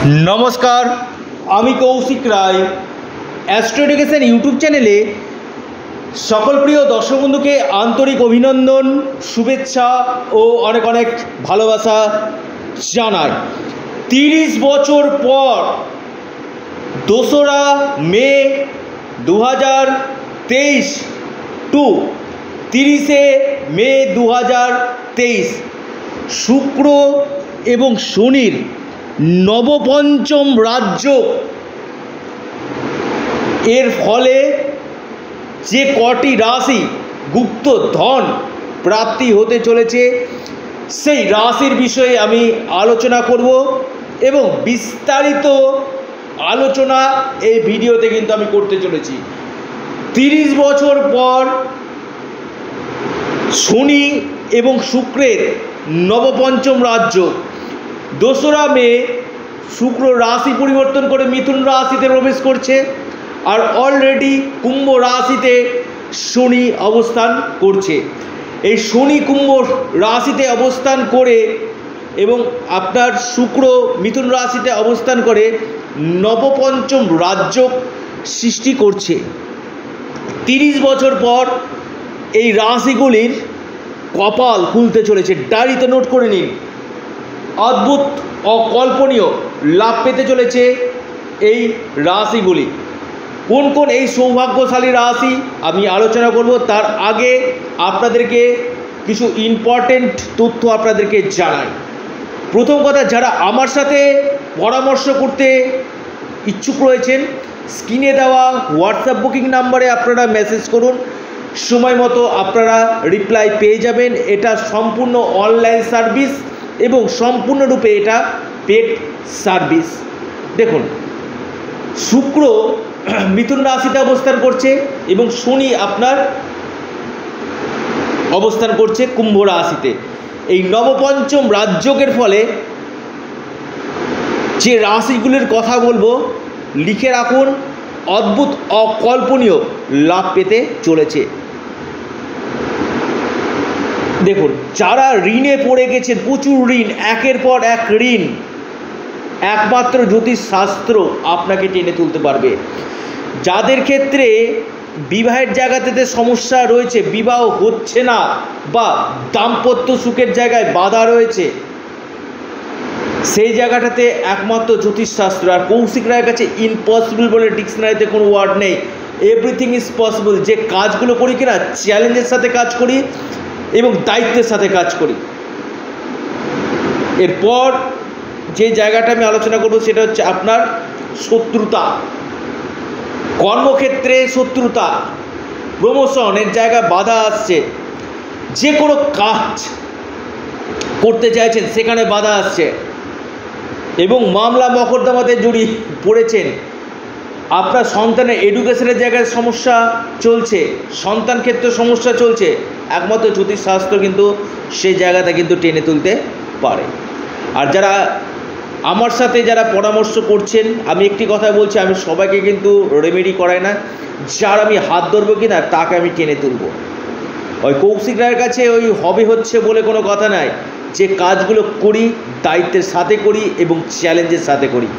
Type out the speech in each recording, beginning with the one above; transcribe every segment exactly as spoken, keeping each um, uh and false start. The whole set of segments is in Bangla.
नमस्कार आमी Kaushik Roy astro education YouTube चैनेले सकल प्रिय दर्शक बंधु के आंतरिक अभिनंदन शुभेच्छा और अनेक अनेक भालोबासा जानाई। तीस बछर पर दोसरा मे दो हज़ार तेईस टू तीरिशे मे दो हज़ार तेईस शुक्र एवं शनिर नवपंचम राज्य एर फले जे कटी राशि गुप्त धन प्राप्ति होते चलेছে সেই রাশির বিষয়ে আমি আলোচনা করব এবং বিস্তারিত আলোচনা এই ভিডিওতে কিন্তু আমি করতে চলেছি। তিরিশ বছর পর শনি এবং শুক্রের নবপঞ্চম রাজ্য दोसरा मे शुक्र राशि परिवर्तन करे मिथुन राशिते प्रवेश करछे और अलरेडी कुम्भ राशिते शनि अवस्थान करछे। এই শনি কুম্ভ রাশিতে অবস্থান করে এবং আপনার শুক্র মিথুন রাশিতে অবস্থান করে নবপঞ্চম রাজ্য সৃষ্টি করছে। তিরিশ বছর পর এই রাশিগুলির কপাল খুলতে চলেছে। ডায়েরিতে নোট করে নিন। अद्भुत अकल्पनीय लाभ पेते चलेছে এই রাশিগুলি। কোন কোন এই সৌভাগ্যশালী রাশি আমি আলোচনা করব, তার আগে আপনাদেরকে কিছু ইম্পর্টেন্ট তথ্য আপনাদেরকে জানাই। প্রথম কথা, যারা আমার সাথে পরামর্শ করতে ইচ্ছুক রয়েছেন স্ক্রিনে দেওয়া হোয়াটসঅ্যাপ বুকিং নাম্বারে আপনারা মেসেজ করুন, সময় মতো আপনারা রিপ্লাই পেয়ে যাবেন। এটা সম্পূর্ণ অনলাইন সার্ভিস এবং সম্পূর্ণরূপে এটা পেড সার্ভিস। দেখুন, শুক্র মিথুন রাশিতে অবস্থান করছে এবং শনি আপনার অবস্থান করছে কুম্ভ রাশিতে। এই নবপঞ্চম রাজযোগের ফলে যে রাশিগুলির কথা বলবো লিখে রাখুন, অদ্ভুত অকল্পনীয় লাভ পেতে চলেছে। দেখুন, যারা ঋণে পড়ে গেছেন, প্রচুর ঋণ, একের পর এক ঋণ, একমাত্র জ্যোতিষ শাস্ত্র আপনাকে টেনে তুলতে পারবে। যাদের ক্ষেত্রে বিবাহের জায়গাতে সমস্যা রয়েছে, বিবাহ হচ্ছে না বা দাম্পত্য সুখের জায়গায় বাধা রয়েছে, সেই জায়গাটাতে একমাত্র জ্যোতিষ শাস্ত্র। আর কৌশিক রায়ের কাছে ইম্পসিবল বলে ডিকশনারিতে কোনো ওয়ার্ড নেই। Everything is possible. যে কাজগুলো করি কিনা চ্যালেঞ্জের সাথে কাজ করি এবং দায়িত্বের সাথে কাজ করি। এরপর যে জায়গাটা আমি আলোচনা করব সেটা হচ্ছে আপনার শত্রুতা, কর্মক্ষেত্রে শত্রুতা, প্রমোশনের জায়গায় বাধা আসছে, যে কোনো কাজ করতে চাইছেন সেখানে বাধা আসছে এবং মামলা মকদ্দমাতে জড়িয়ে পড়েছেন। আপনার সন্তানের এডুকেশনের জায়গায় সমস্যা চলছে, সন্তান ক্ষেত্রে সমস্যা চলছে, একমাত্র জ্যোতিষ শাস্ত্র কিন্তু সেই জায়গাটা কিন্তু টেনে তুলতে পারে। আর যারা আমার সাথে যারা পরামর্শ করছেন, আমি একটি কথা বলছি, আমি সবাইকে কিন্তু রেমেডি করাই না। যার আমি হাত ধরবো কি না তাকে আমি টেনে তুলব। ওই কৌশিক রায়ের কাছে ওই হবে হচ্ছে বলে কোনো কথা নাই। যে কাজগুলো করি দায়িত্বের সাথে করি এবং চ্যালেঞ্জের সাথে করি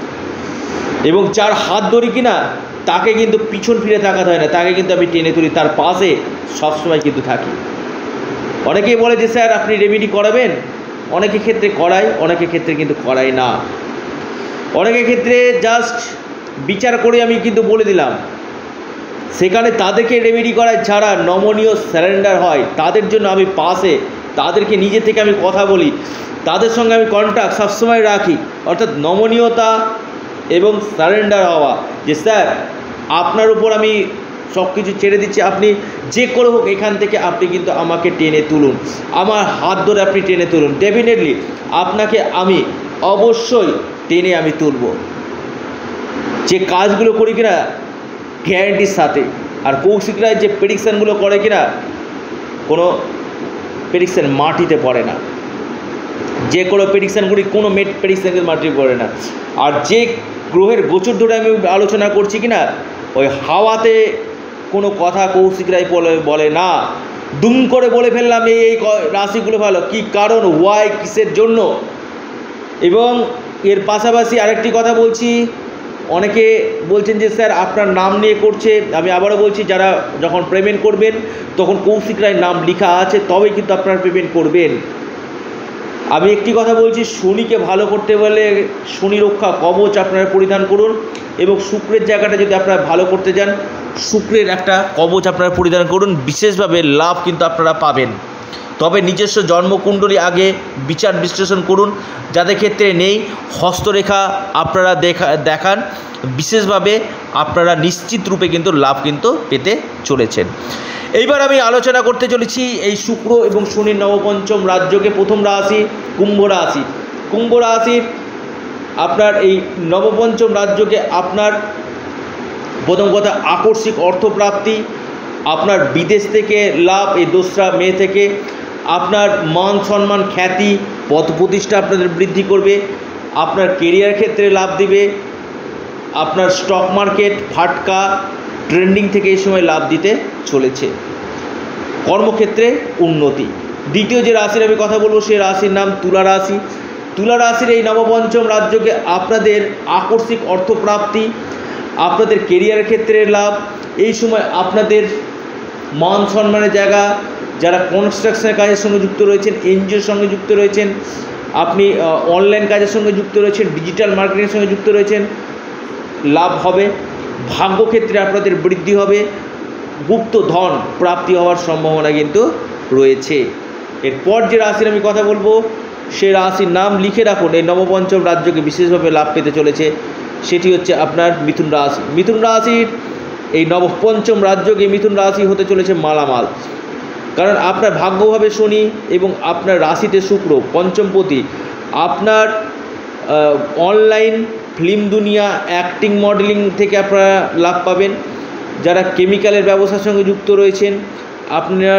এবং যার হাত ধরি কিনা তাকে কিন্তু পিছন ফিরে তাকাতে হয় না, তাকে কিন্তু আমি টেনে তুলি, তার পাশে সবসময় কিন্তু থাকি। অনেকেই বলে যে স্যার আপনি রেমেডি করাবেন, অনেকের ক্ষেত্রে করাই, অনেকের ক্ষেত্রে কিন্তু করাই না। অনেকের ক্ষেত্রে জাস্ট বিচার করে আমি কিন্তু বলে দিলাম, সেখানে তাদেরকে রেমেডি করায় যারা নমনীয় স্যারেন্ডার হয় তাদের জন্য আমি পাশে, তাদেরকে নিজে থেকে আমি কথা বলি, তাদের সঙ্গে আমি কন্ট্যাক্ট সবসময় রাখি। অর্থাৎ নমনীয়তা এবং সারেন্ডার হওয়া, যে স্যার আপনার উপর আমি সব কিছু ছেড়ে দিচ্ছি, আপনি যে করে হোক এখান থেকে আপনি কিন্তু আমাকে টেনে তুলুন, আমার হাত ধরে আপনি টেনে তুলুন, ডেফিনেটলি আপনাকে আমি অবশ্যই টেনে আমি তুলব। যে কাজগুলো করি কিনা গ্যারান্টির সাথে। আর কৌশিক রায় যে প্রেডিকশানগুলো করে কিনা কোনো প্রেডিকশান মাটিতে পড়ে না, যে কোনো প্রেডিকশান করি কোনো মেট প্রেডিকশান মাটিতে পড়ে না। আর যে গ্রহের গোচর ধরে আমি আলোচনা করছি কিনা ওই হাওয়াতে কোনো কথা কৌশিক রায় বলে বলে না। দুম করে বলে ফেললাম এই এই রাশিগুলো ভালো, কি কারণ, ওয়াই, কিসের জন্য, এবং এর পাশাপাশি আরেকটি কথা বলছি, অনেকে বলছেন যে স্যার আপনার নাম নিয়ে করছে। আমি আবারও বলছি, যারা যখন পেমেন্ট করবেন তখন কৌশিক রায়ের নাম লেখা আছে, তবেই কিন্তু আপনারা পেমেন্ট করবেন। আমি একটি কথা বলছি, শনিকে ভালো করতে বলে শনি রক্ষা কবচ আপনারা পরিধান করুন, এবং শুক্রের জায়গাটা যদি আপনারা ভালো করতে চান, শুক্রের একটা কবচ আপনারা পরিধান করুন, বিশেষভাবে লাভ কিন্তু আপনারা পাবেন। তবে নিজস্ব জন্মকুণ্ডলী আগে বিচার বিশ্লেষণ করুন, যাদের ক্ষেত্রে নেই হস্তরেখা আপনারা দেখা দেখান, বিশেষভাবে আপনারা নিশ্চিত রূপে কিন্তু লাভ কিন্তু পেতে চলেছেন। এইবার আমি আলোচনা করতে চলেছি এই শুক্র এবং শনির নবপঞ্চম রাজ্যকে। প্রথম রাশি কুম্ভ রাশি। কুম্ভ রাশির আপনার এই নবপঞ্চম রাজ্যকে আপনার প্রথম কথা আকস্মিক অর্থপ্রাপ্তি, আপনার বিদেশ থেকে লাভ, এই দোসরা মে থেকে আপনার মান সম্মান খ্যাতি পদ প্রতিষ্ঠা আপনাদের বৃদ্ধি করবে, আপনার কেরিয়ার ক্ষেত্রে লাভ দিবে, আপনার স্টক মার্কেট ফাটকা ট্রেন্ডিং থেকে এই সময় লাভ দিতে চলেছে, কর্মক্ষেত্রে উন্নতি। দ্বিতীয় যে রাশির আমি কথা বলবো সেই রাশির নাম তুলা রাশি। তুলা রাশির এই নবপঞ্চম রাজ্যকে আপনাদের আকস্মিক অর্থপ্রাপ্তি, আপনাদের কেরিয়ারের ক্ষেত্রে লাভ, এই সময় আপনাদের মান সম্মানের জায়গা, যারা কনস্ট্রাকশনের কাজের সঙ্গে যুক্ত রয়েছেন, এনজিওর সঙ্গে যুক্ত রয়েছেন, আপনি অনলাইন কাজের সঙ্গে যুক্ত রয়েছেন, ডিজিটাল মার্কেটিংয়ের সঙ্গে যুক্ত রয়েছেন, লাভ হবে। ভাগ্যক্ষেত্রে আপনাদের বৃদ্ধি হবে, গুপ্ত ধন প্রাপ্তি হওয়ার সম্ভাবনা কিন্তু রয়েছে। এরপর যে রাশির আমি কথা বলবো সে রাশির নাম লিখে রাখুন, এই নবপঞ্চম রাজ্যকে বিশেষভাবে লাভ পেতে চলেছে, সেটি হচ্ছে আপনার মিথুন রাশি। মিথুন রাশির এই নবপঞ্চম রাজ্যকে মিথুন রাশি হতে চলেছে মালামাল, কারণ আপনার ভাগ্যভাবে শনি এবং আপনার রাশিতে শুক্র পঞ্চমপতি, আপনার অনলাইন ফিল্ম দুনিয়া অ্যাক্টিং মডেলিং থেকে আপনারা লাভ পাবেন, যারা কেমিক্যালের ব্যবসার সঙ্গে যুক্ত রয়েছেন, আপনার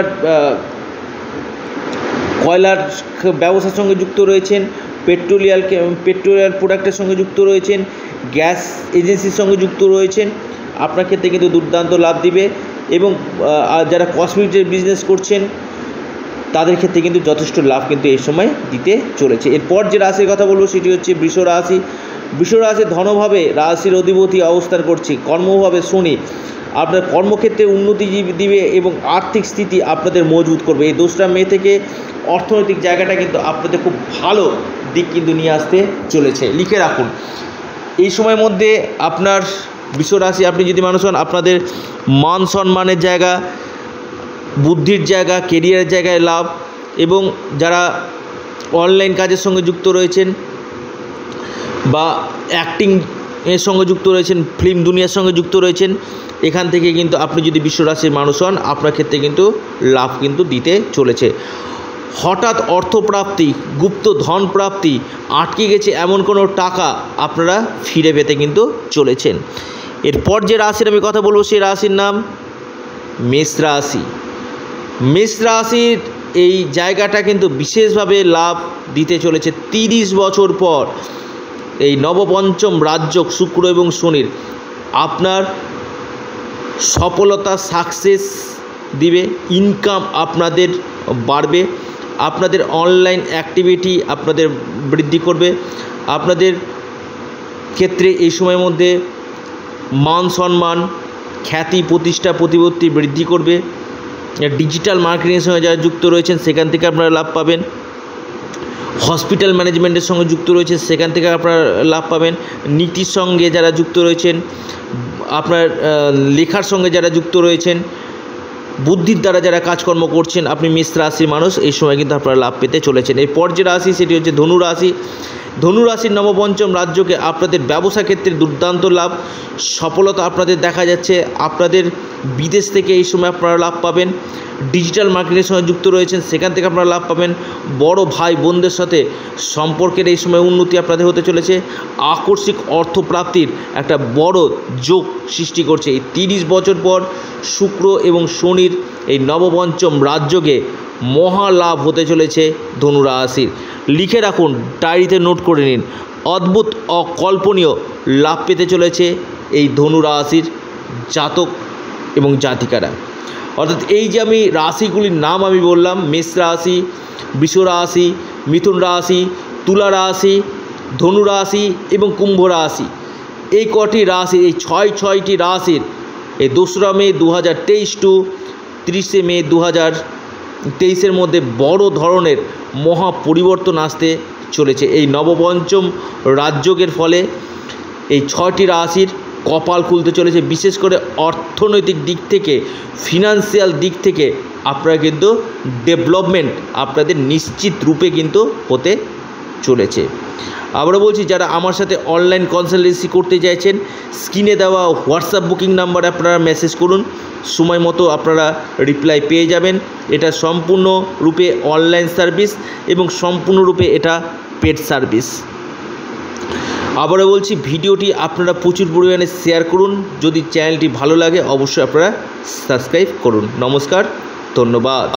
কয়লার ব্যবসার সঙ্গে যুক্ত রয়েছেন, পেট্রোলিয়াল পেট্রোলিয়াল প্রোডাক্টের সঙ্গে যুক্ত রয়েছেন, গ্যাস এজেন্সির সঙ্গে যুক্ত রয়েছেন, আপনার ক্ষেত্রে কিন্তু দুর্দান্ত লাভ দিবে। এবং যারা কসমেটিক্সের বিজনেস করছেন তাদের ক্ষেত্রে কিন্তু যথেষ্ট লাভ কিন্তু এই সময় দিতে চলেছে। এরপর যে রাশির কথা বলবো সেটি হচ্ছে বৃষ রাশি। বৃষ রাশি ধনভাবে রাশির অধিপতি অবস্থান করছে, কর্মভাবে শনি আপনার কর্মক্ষেত্রে উন্নতি দিবে এবং আর্থিক স্থিতি আপনাদের মজবুত করবে। এই দোসরা মে থেকে অর্থনৈতিক জায়গাটা কিন্তু আপনাদের খুব ভালো দিক কিন্তু নিয়ে আসতে চলেছে, লিখে রাখুন। এই সময়ের মধ্যে আপনার বৃষ রাশি আপনি যদি মানুষ হন, আপনাদের মান সম্মানের জায়গা, বুদ্ধির জায়গা, কেরিয়ারের জায়গায় লাভ, এবং যারা অনলাইন কাজের সঙ্গে যুক্ত রয়েছেন বা অ্যাক্টিং এর সঙ্গে যুক্ত রয়েছেন, ফিল্ম দুনিয়ার সঙ্গে যুক্ত রয়েছেন, এখান থেকে কিন্তু আপনি যদি বৃষ রাশির মানুষ হন আপনার ক্ষেত্রে কিন্তু লাভ কিন্তু দিতে চলেছে। হঠাৎ অর্থপ্রাপ্তি, গুপ্ত ধন প্রাপ্তি, আটকে গেছে এমন কোনো টাকা আপনারা ফিরে পেতে কিন্তু চলেছেন। এরপর যে রাশির আমি কথা বলবো সেই রাশির নাম মেষ রাশি। মেষ রাশির এই জায়গাটা কিন্তু বিশেষভাবে লাভ দিতে চলেছে তিরিশ বছর পর। এই নবপঞ্চম রাজ্য শুক্র এবং শনির আপনার সফলতা সাকসেস দিবে, ইনকাম আপনাদের বাড়বে, আপনাদের অনলাইন অ্যাক্টিভিটি আপনাদের বৃদ্ধি করবে, আপনাদের ক্ষেত্রে এই সময়ের মধ্যে মান সম্মান খ্যাতি প্রতিষ্ঠা প্রতিপত্তি বৃদ্ধি করবে। ডিজিটাল মার্কেটিংয়ের সঙ্গে যারা যুক্ত রয়েছেন সেখান থেকে আপনারা লাভ পাবেন, হসপিটাল ম্যানেজমেন্টের সঙ্গে যুক্ত রয়েছেন সেখান থেকে আপনারা লাভ পাবেন, নীতির সঙ্গে যারা যুক্ত রয়েছেন, আপনার লেখার সঙ্গে যারা যুক্ত রয়েছেন, বুদ্ধির দ্বারা যারা কাজকর্ম করছেন, আপনি মেষ রাশির মানুষ এই সময় কিন্তু আপনারা লাভ পেতে চলেছেন। এরপর যে রাশি সেটি হচ্ছে ধনু রাশি। ধনু রাশির নবপঞ্চম রাজ্যকে আপনাদের ব্যবসা ক্ষেত্রে দুর্দান্ত লাভ, সফলতা আপনাদের দেখা যাচ্ছে, আপনাদের বিদেশ থেকে এই সময় আপনারা লাভ পাবেন, ডিজিটাল মার্কেটের সঙ্গে যুক্ত রয়েছেন সেখান থেকে আপনারা লাভ পাবেন, বড় ভাই বোনদের সাথে সম্পর্কের এই সময় উন্নতি আপনাদের হতে চলেছে, আকস্মিক অর্থপ্রাপ্তির একটা বড় যোগ সৃষ্টি করছে। এই তিরিশ বছর পর শুক্র এবং শনির এই নবপঞ্চম রাজ্যকে মহা লাভ হতে চলেছে ধনু রাশির। লিখে রাখুন, ডায়েরিতে নোট করে নিন, অদ্ভুত অকল্পনীয় লাভ পেতে চলেছে এই ধনু রাশির জাতক এবং জাতিকারা। অর্থাৎ এই যে আমি রাশিগুলির নাম আমি বললাম, মেষ রাশি, বৃষ রাশি, মিথুন রাশি, তুলা রাশি ধনু রাশি এবং কুম্ভ রাশি, এই কটি রাশি, এই ছয় ছয়টি রাশির এই দোসরা মে দু হাজার তেইশ টু তিরিশে মে দু হাজার তেইশের মধ্যে বড় ধরনের মহা পরিবর্তন আসতে চলেছে। এই নবপঞ্চম রাজযোগের ফলে এই ছয়টি রাশির কপাল খুলতে চলেছে। বিশেষ করে অর্থনৈতিক দিক থেকে, ফিনান্সিয়াল দিক থেকে আপনারা কিন্তু ডেভেলপমেন্ট আপনাদের নিশ্চিত রূপে কিন্তু হতে চলেছে। আবারও বলছি, যারা আমার সাথে অনলাইন কনসালটেন্সি করতে চাইছেন, স্ক্রিনে দেওয়া হোয়াটসঅ্যাপ বুকিং নাম্বারে আপনারা মেসেজ করুন, সময় মতো আপনারা রিপ্লাই পেয়ে যাবেন। এটা সম্পূর্ণরূপে অনলাইন সার্ভিস এবং সম্পূর্ণরূপে এটা পেড সার্ভিস। আবারও বলছি, ভিডিওটি আপনারা প্রচুর পরিমাণে শেয়ার করুন। যদি চ্যানেলটি ভালো লাগে অবশ্যই আপনারা সাবস্ক্রাইব করুন। নমস্কার, ধন্যবাদ।